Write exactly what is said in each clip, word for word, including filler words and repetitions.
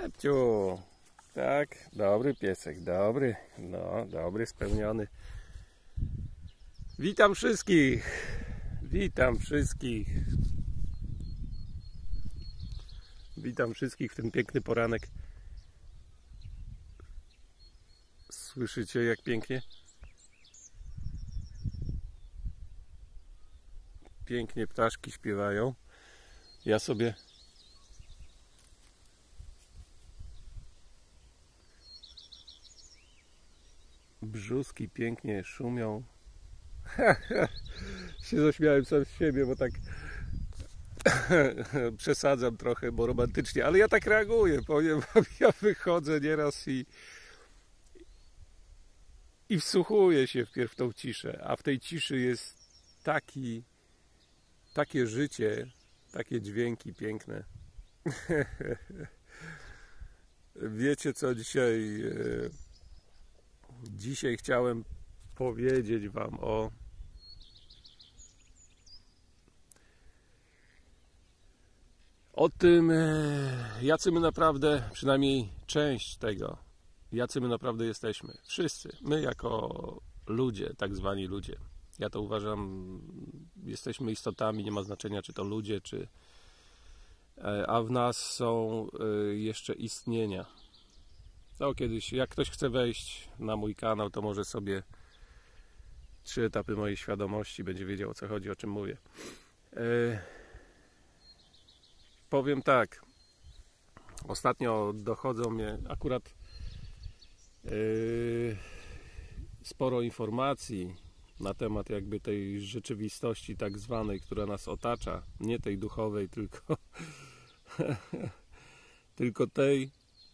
Pepciu, tak, dobry piesek, dobry, no, dobry, spełniony. Witam wszystkich, witam wszystkich, witam wszystkich w ten piękny poranek. Słyszycie, jak pięknie? Pięknie ptaszki śpiewają. Ja sobie brzuski pięknie szumią. się zaśmiałem sam z siebie, bo tak przesadzam trochę, bo romantycznie, ale ja tak reaguję, powiem wam, ja wychodzę nieraz i i wsłuchuję się wpierw w tą ciszę, a w tej ciszy jest taki takie życie, takie dźwięki piękne. Wiecie co dzisiaj dzisiaj chciałem powiedzieć wam o o tym, jacy my naprawdę, przynajmniej część tego, jacy my naprawdę jesteśmy. Wszyscy, my jako ludzie, tak zwani ludzie. Ja to uważam, jesteśmy istotami, nie ma znaczenia, czy to ludzie, czy a w nas są jeszcze istnienia. No kiedyś, jak ktoś chce wejść na mój kanał, to może sobie trzy etapy mojej świadomości, będzie wiedział, o co chodzi, o czym mówię. E, powiem tak, ostatnio dochodzą mnie akurat e, sporo informacji na temat jakby tej rzeczywistości tak zwanej, która nas otacza, nie tej duchowej, tylko tylko tej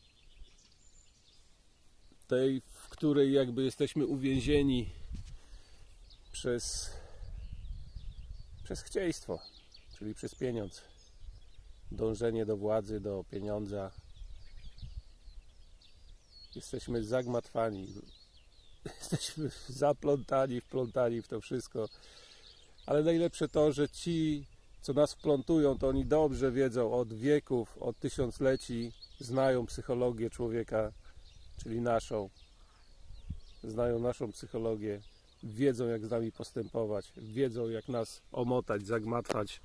tej, w której jakby jesteśmy uwięzieni przez przez chcieństwo, czyli przez pieniądz, dążenie do władzy, do pieniądza. Jesteśmy zagmatwani, jesteśmy zaplątani, wplątani w to wszystko, ale najlepsze to, że ci, co nas wplątują, to oni dobrze wiedzą od wieków, od tysiącleci, znają psychologię człowieka, czyli naszą, znają naszą psychologię, wiedzą, jak z nami postępować, wiedzą, jak nas omotać, zagmatwać.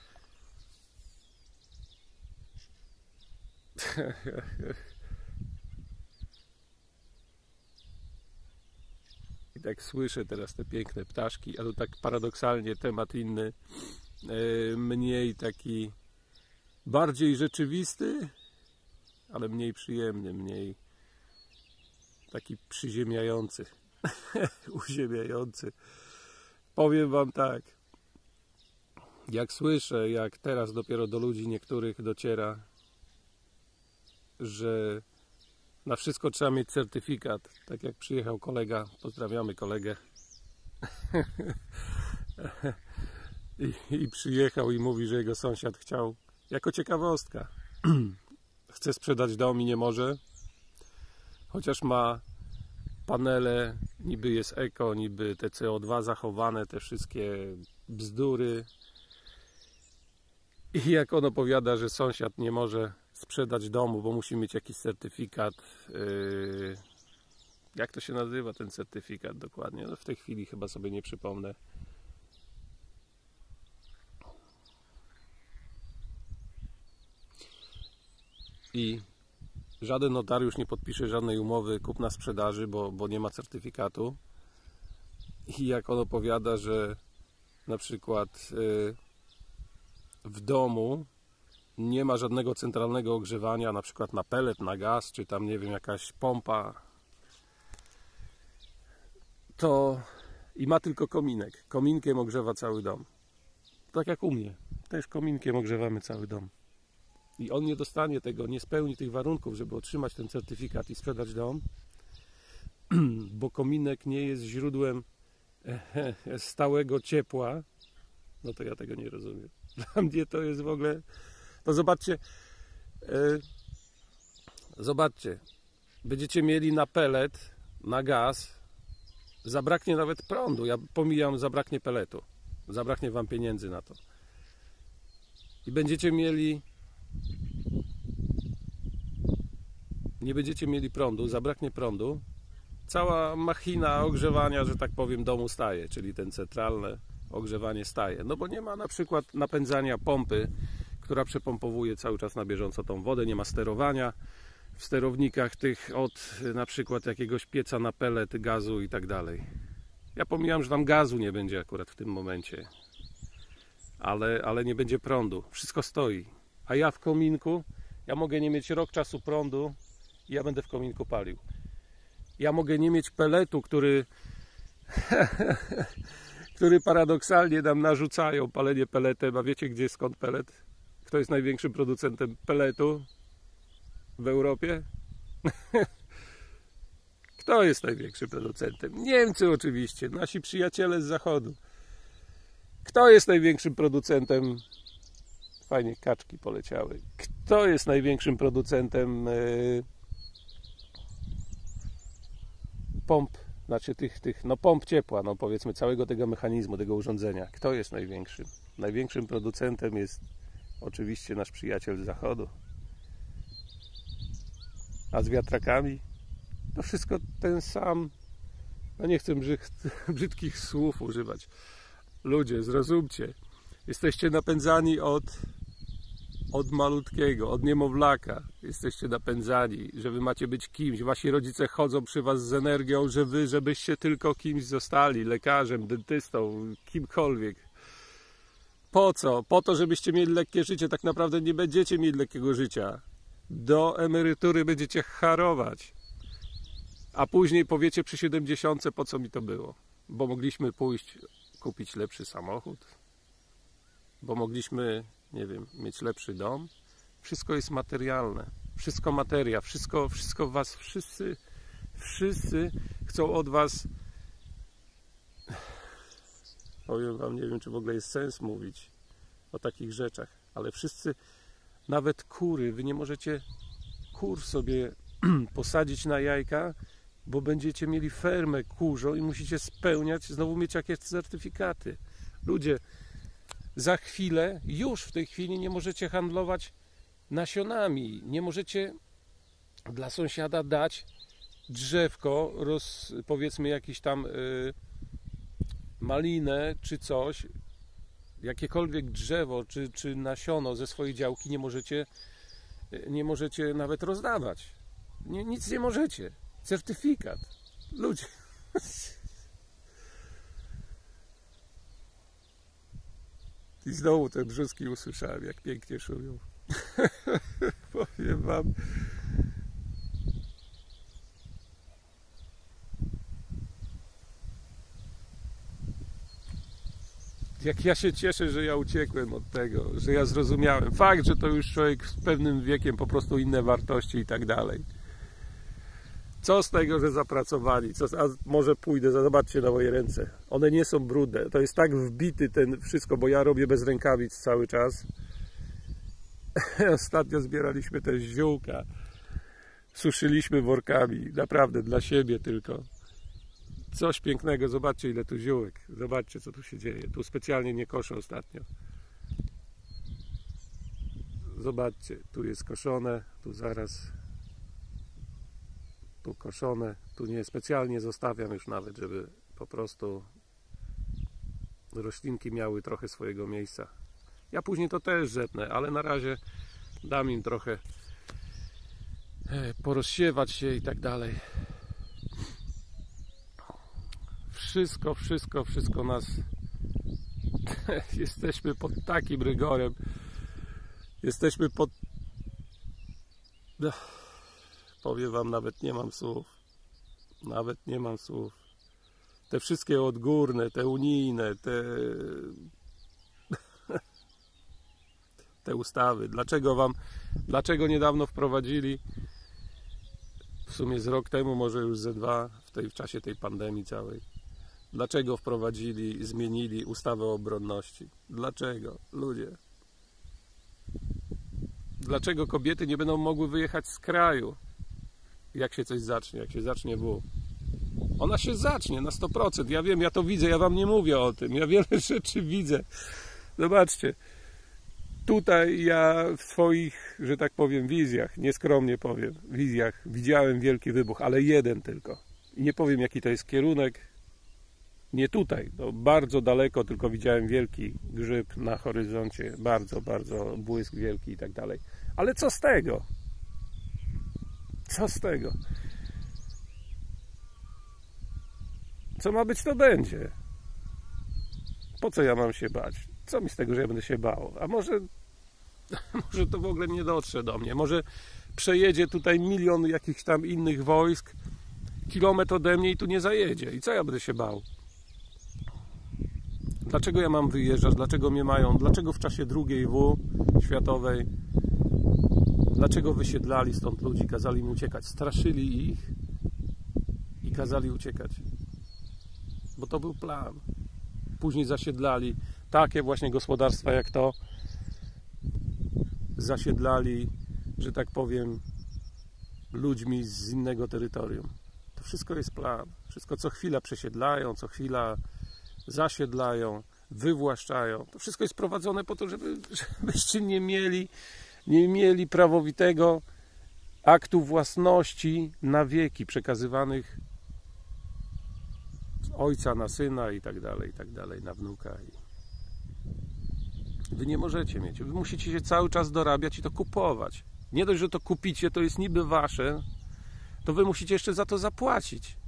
I tak słyszę teraz te piękne ptaszki, ale tak paradoksalnie temat inny, mniej taki, bardziej rzeczywisty, ale mniej przyjemny, mniej taki przyziemiający, uziemiający. Powiem wam tak, jak słyszę, jak teraz dopiero do ludzi niektórych dociera, że na wszystko trzeba mieć certyfikat, tak jak przyjechał kolega, pozdrawiamy kolegę, I, i przyjechał i mówi, że jego sąsiad chciał, jako ciekawostka, chce sprzedać dom i nie może, chociaż ma panele, niby jest eko, niby te C O dwa zachowane, te wszystkie bzdury. I jak on opowiada, że sąsiad nie może sprzedać domu, bo musi mieć jakiś certyfikat. Yy, jak to się nazywa ten certyfikat dokładnie? No w tej chwili chyba sobie nie przypomnę. I żaden notariusz nie podpisze żadnej umowy kupna-sprzedaży, bo, bo nie ma certyfikatu. I jak on opowiada, że na przykład yy, w domu nie ma żadnego centralnego ogrzewania, na przykład na pelet, na gaz, czy tam nie wiem, jakaś pompa, to i ma tylko kominek. Kominkiem ogrzewa cały dom. Tak jak u mnie. Też kominkiem ogrzewamy cały dom. I on nie dostanie tego, nie spełni tych warunków, żeby otrzymać ten certyfikat i sprzedać dom, bo kominek nie jest źródłem stałego ciepła. No to ja tego nie rozumiem. Dla mnie to jest w ogóle... To zobaczcie, yy, zobaczcie, będziecie mieli na pelet, na gaz, zabraknie nawet prądu, ja pomijam, zabraknie peletu, zabraknie wam pieniędzy na to. I będziecie mieli nie będziecie mieli prądu, zabraknie prądu, cała machina ogrzewania, że tak powiem, domu staje, czyli ten centralne ogrzewanie staje. No bo nie ma na przykład napędzania pompy, która przepompowuje cały czas na bieżąco tą wodę, nie ma sterowania w sterownikach tych od na przykład jakiegoś pieca na pelet, gazu i tak dalej. Ja pomijam, że tam gazu nie będzie akurat w tym momencie, ale, ale nie będzie prądu, wszystko stoi. A ja w kominku, ja mogę nie mieć rok czasu prądu i ja będę w kominku palił. Ja mogę nie mieć peletu, który który paradoksalnie nam narzucają palenie peletem. A wiecie, gdzie skąd pelet? Kto jest największym producentem peletu w Europie? Kto jest największym producentem? Niemcy oczywiście, nasi przyjaciele z zachodu. Kto jest największym producentem? Fajnie, kaczki poleciały. Kto jest największym producentem yy, pomp, znaczy tych, tych, no pomp ciepła, no powiedzmy całego tego mechanizmu, tego urządzenia? Kto jest największym? Największym producentem jest oczywiście nasz przyjaciel z zachodu. A z wiatrakami? To wszystko ten sam, no nie chcę brzydkich słów używać. Ludzie, zrozumcie, jesteście napędzani od, od malutkiego, od niemowlaka. Jesteście napędzani, że wy macie być kimś. Wasi rodzice chodzą przy was z energią, że wy, żebyście tylko kimś zostali. Lekarzem, dentystą, kimkolwiek. Po co? Po to, żebyście mieli lekkie życie. Tak naprawdę nie będziecie mieli lekkiego życia. Do emerytury będziecie harować. A później powiecie przy siedemdziesiątce, po co mi to było? Bo mogliśmy pójść, kupić lepszy samochód. Bo mogliśmy, nie wiem, mieć lepszy dom. Wszystko jest materialne. Wszystko materia. Wszystko, wszystko was, wszyscy, wszyscy chcą od was... Powiem wam, nie wiem, czy w ogóle jest sens mówić o takich rzeczach, ale wszyscy, nawet kury, wy nie możecie kur sobie posadzić na jajka, bo będziecie mieli fermę kurzą i musicie spełniać, znowu mieć jakieś certyfikaty. Ludzie, za chwilę, już w tej chwili nie możecie handlować nasionami, nie możecie dla sąsiada dać drzewko, roz, powiedzmy jakiś tam y, malinę czy coś, jakiekolwiek drzewo czy, czy nasiono ze swojej działki nie możecie, nie możecie nawet rozdawać. Nie, nic nie możecie. Certyfikat. Ludzie. I znowu te brzuski usłyszałem, jak pięknie szumią. Powiem wam. Jak ja się cieszę, że ja uciekłem od tego, że ja zrozumiałem. Fakt, że to już człowiek z pewnym wiekiem, po prostu inne wartości i tak dalej. Co z tego, że zapracowali? Co, a może pójdę, zobaczcie na moje ręce. One nie są brudne. To jest tak wbity ten wszystko, bo ja robię bez rękawic cały czas. Ostatnio zbieraliśmy też ziółka. Suszyliśmy workami. Naprawdę, dla siebie tylko. Coś pięknego. Zobaczcie, ile tu ziółek. Zobaczcie, co tu się dzieje. Tu specjalnie nie koszę ostatnio. Zobaczcie, tu jest koszone, tu zaraz... Tu koszone, tu nie specjalnie zostawiam już nawet, żeby po prostu roślinki miały trochę swojego miejsca. Ja później to też zetnę, ale na razie dam im trochę porozsiewać się i tak dalej. Wszystko, wszystko, wszystko nas jesteśmy pod takim rygorem. Jesteśmy pod... Powiem wam, nawet nie mam słów. Nawet nie mam słów. Te wszystkie odgórne, te unijne, te... te ustawy. Dlaczego wam... Dlaczego niedawno wprowadzili, w sumie z rok temu, może już ze dwa, w, tej, w czasie tej pandemii całej, dlaczego wprowadzili, zmienili ustawę o obronności? Dlaczego? Ludzie. Dlaczego kobiety nie będą mogły wyjechać z kraju? Jak się coś zacznie, jak się zacznie W. Ona się zacznie na sto procent. Ja wiem, ja to widzę, ja wam nie mówię o tym. Ja wiele rzeczy widzę. Zobaczcie. Tutaj ja w swoich, że tak powiem, wizjach, nieskromnie powiem, wizjach widziałem wielki wybuch, ale jeden tylko. I nie powiem, jaki to jest kierunek. Nie tutaj, no bardzo daleko, tylko widziałem wielki grzyb na horyzoncie, bardzo, bardzo błysk wielki i tak dalej. Ale co z tego? Co z tego? Co ma być, to będzie. Po co ja mam się bać? Co mi z tego, że ja będę się bał? A może, może to w ogóle nie dotrze do mnie. Może przejedzie tutaj milion jakichś tam innych wojsk, kilometr ode mnie i tu nie zajedzie. I co ja będę się bał? Dlaczego ja mam wyjeżdżać? Dlaczego mnie mają? Dlaczego w czasie drugiej wojny światowej? Dlaczego wysiedlali stąd ludzi? Kazali im uciekać. Straszyli ich i kazali uciekać. Bo to był plan. Później zasiedlali takie właśnie gospodarstwa jak to. Zasiedlali, że tak powiem, ludźmi z innego terytorium. To wszystko jest plan. Wszystko co chwila przesiedlają, co chwila zasiedlają, wywłaszczają. To wszystko jest prowadzone po to, żeby, żebyście nie mieli, nie mieli prawowitego aktu własności na wieki przekazywanych z ojca na syna i tak dalej, i tak dalej, na wnuka. Wy nie możecie mieć. Wy musicie się cały czas dorabiać i to kupować. Nie dość, że to kupicie, to jest niby wasze, to wy musicie jeszcze za to zapłacić.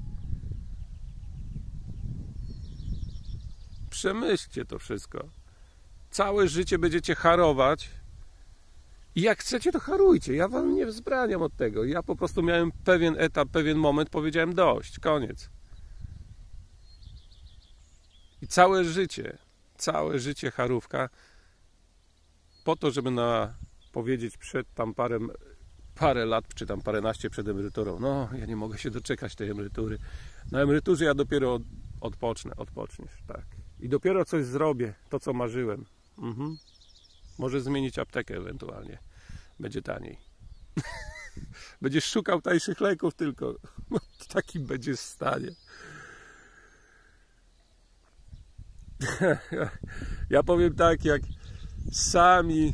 Przemyślcie to wszystko. Całe życie będziecie harować i jak chcecie, to harujcie. Ja wam nie wzbraniam od tego. Ja po prostu miałem pewien etap, pewien moment, powiedziałem dość, koniec. I całe życie, całe życie harówka po to, żeby na, powiedzieć przed tam parę, parę lat, czy tam paręnaście przed emeryturą, no ja nie mogę się doczekać tej emerytury. Na emeryturze ja dopiero od, odpocznę, odpoczniesz, tak. I dopiero coś zrobię, to co marzyłem. Mhm. Może zmienić aptekę ewentualnie. Będzie taniej. Będziesz szukał tańszych leków tylko. No, taki będziesz w stanie. Ja powiem tak, jak sami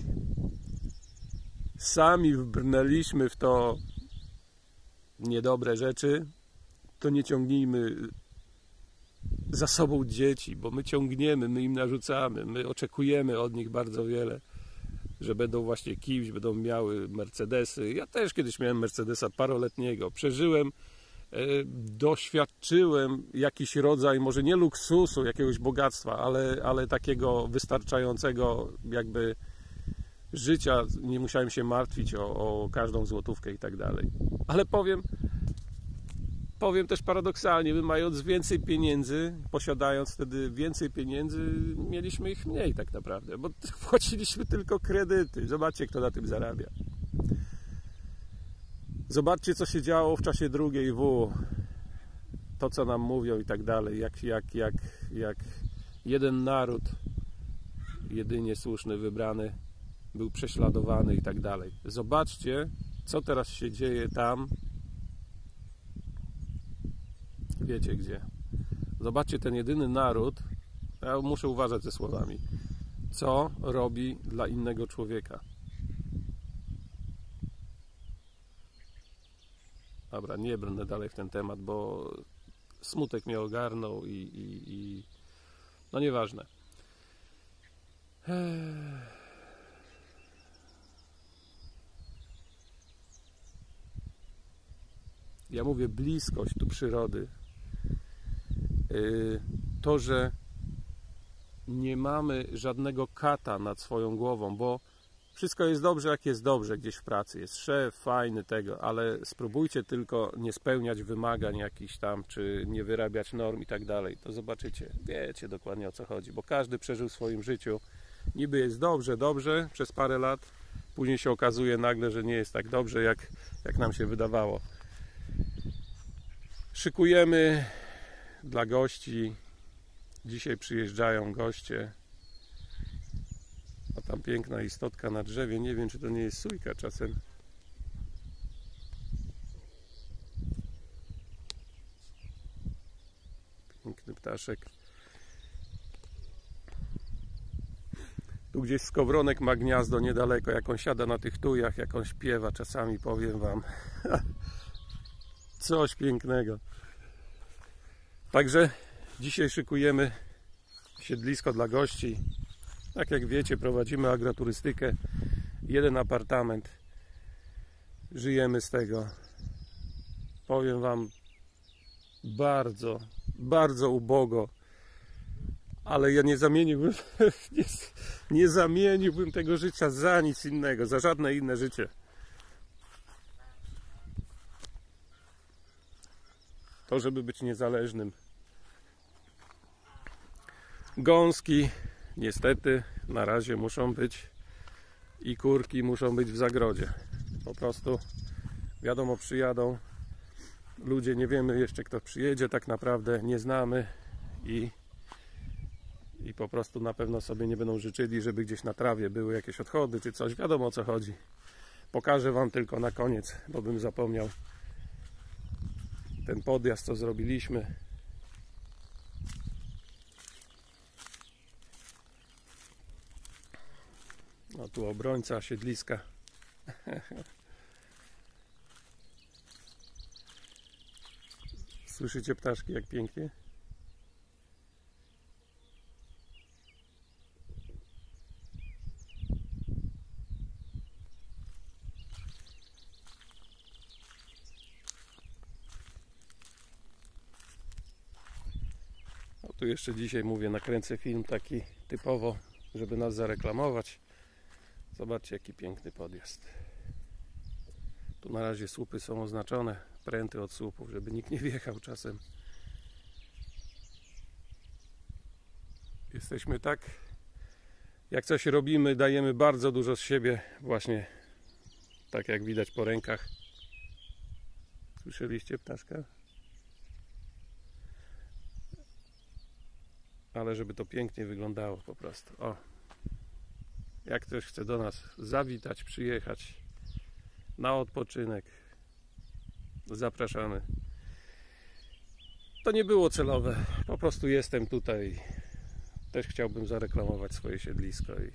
sami wbrnęliśmy w to niedobre rzeczy, to nie ciągnijmy za sobą dzieci, bo my ciągniemy, my im narzucamy, my oczekujemy od nich bardzo wiele, że będą właśnie kimś, będą miały Mercedesy. Ja też kiedyś miałem Mercedesa paroletniego, przeżyłem, e, doświadczyłem jakiś rodzaj, może nie luksusu, jakiegoś bogactwa, ale, ale takiego wystarczającego jakby życia, nie musiałem się martwić o, o każdą złotówkę i tak dalej. Ale powiem, powiem też paradoksalnie, my mając więcej pieniędzy, posiadając wtedy więcej pieniędzy, mieliśmy ich mniej tak naprawdę, bo płaciliśmy tylko kredyty. Zobaczcie, kto na tym zarabia. Zobaczcie, co się działo w czasie drugiej wojny. To, co nam mówią i tak dalej. Jak, jak, jak, jak jeden naród, jedynie słuszny, wybrany, był prześladowany i tak dalej. Zobaczcie, co teraz się dzieje tam. Wiecie gdzie. Zobaczcie ten jedyny naród. Ja muszę uważać ze słowami. Co robi dla innego człowieka. Dobra, nie brnę dalej w ten temat, bo smutek mnie ogarnął i, i, i no nieważne. Ja mówię bliskość tu przyrody. To, że nie mamy żadnego kata nad swoją głową, bo wszystko jest dobrze, jak jest dobrze gdzieś w pracy. Jest szef, fajny tego, ale spróbujcie tylko nie spełniać wymagań jakichś tam, czy nie wyrabiać norm i tak dalej. To zobaczycie, wiecie dokładnie o co chodzi, bo każdy przeżył w swoim życiu. Niby jest dobrze, dobrze przez parę lat, później się okazuje nagle, że nie jest tak dobrze, jak, jak nam się wydawało. Szykujemy dla gości. Dzisiaj przyjeżdżają goście. A tam piękna istotka na drzewie. Nie wiem, czy to nie jest sójka czasem. Piękny ptaszek. Tu gdzieś skowronek ma gniazdo niedaleko, jak on siada na tych tujach, jak on śpiewa, czasami powiem wam. Coś pięknego. Także dzisiaj szykujemy siedlisko dla gości. Tak jak wiecie, prowadzimy agroturystykę. Jeden apartament. Żyjemy z tego. Powiem wam, bardzo, bardzo ubogo. Ale ja nie zamieniłbym, nie, nie zamieniłbym tego życia za nic innego, za żadne inne życie. To, żeby być niezależnym. Gąski niestety na razie muszą być i kurki muszą być w zagrodzie. Po prostu wiadomo, przyjadą ludzie, nie wiemy jeszcze kto przyjedzie, tak naprawdę nie znamy i i po prostu na pewno sobie nie będą życzyli, żeby gdzieś na trawie były jakieś odchody czy coś. Wiadomo o co chodzi. Pokażę wam tylko na koniec, bo bym zapomniał, ten podjazd co zrobiliśmy. No tu obrońca siedliska. Słyszycie ptaszki jak pięknie? Tu jeszcze dzisiaj mówię, nakręcę film taki typowo, żeby nas zareklamować. Zobaczcie jaki piękny podjazd. Tu na razie słupy są oznaczone, pręty od słupów, żeby nikt nie wjechał czasem. Jesteśmy tak, jak coś robimy, dajemy bardzo dużo z siebie, właśnie tak jak widać po rękach. Słyszeliście ptaszka? Ale żeby to pięknie wyglądało po prostu. O, jak ktoś chce do nas zawitać, przyjechać na odpoczynek, zapraszamy. To nie było celowe, po prostu jestem tutaj. Też chciałbym zareklamować swoje siedlisko i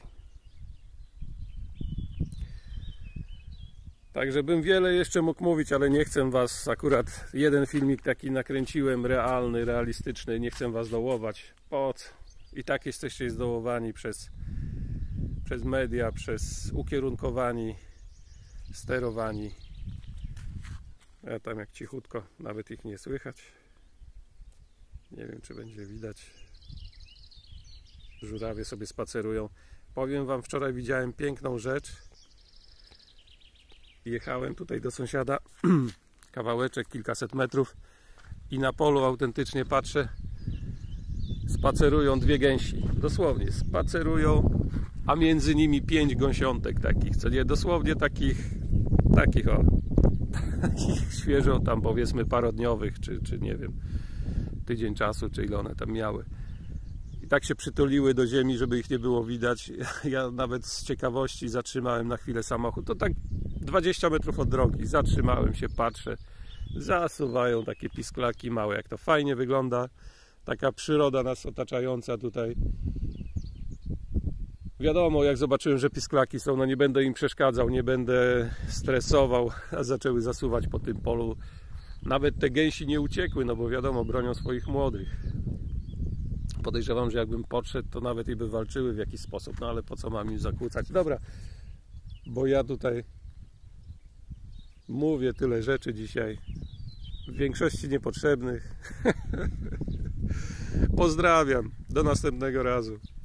także bym wiele jeszcze mógł mówić, ale nie chcę was, akurat jeden filmik taki nakręciłem, realny, realistyczny, nie chcę was dołować. Po co? I tak jesteście zdołowani przez, przez media, przez ukierunkowani, sterowani. Ja tam jak cichutko, nawet ich nie słychać. Nie wiem czy będzie widać. Żurawie sobie spacerują. Powiem wam, wczoraj widziałem piękną rzecz. Jechałem tutaj do sąsiada, kawałeczek, kilkaset metrów i na polu autentycznie patrzę, spacerują dwie gęsi, dosłownie spacerują, a między nimi pięć gąsiątek takich, co nie, dosłownie takich, takich o, takich świeżo tam powiedzmy parodniowych, czy, czy nie wiem, tydzień czasu, czy ile one tam miały. I tak się przytuliły do ziemi, żeby ich nie było widać. Ja nawet z ciekawości zatrzymałem na chwilę samochód, to tak dwadzieścia metrów od drogi, zatrzymałem się, patrzę, zasuwają takie pisklaki małe, jak to fajnie wygląda, taka przyroda nas otaczająca tutaj. Wiadomo, jak zobaczyłem, że pisklaki są, no nie będę im przeszkadzał, nie będę stresował, a zaczęły zasuwać po tym polu. Nawet te gęsi nie uciekły, no bo wiadomo, bronią swoich młodych. Podejrzewam, że jakbym podszedł, to nawet i by walczyły w jakiś sposób, no ale po co mam im zakłócać? Dobra, bo ja tutaj mówię tyle rzeczy dzisiaj, w większości niepotrzebnych. Pozdrawiam, do następnego razu.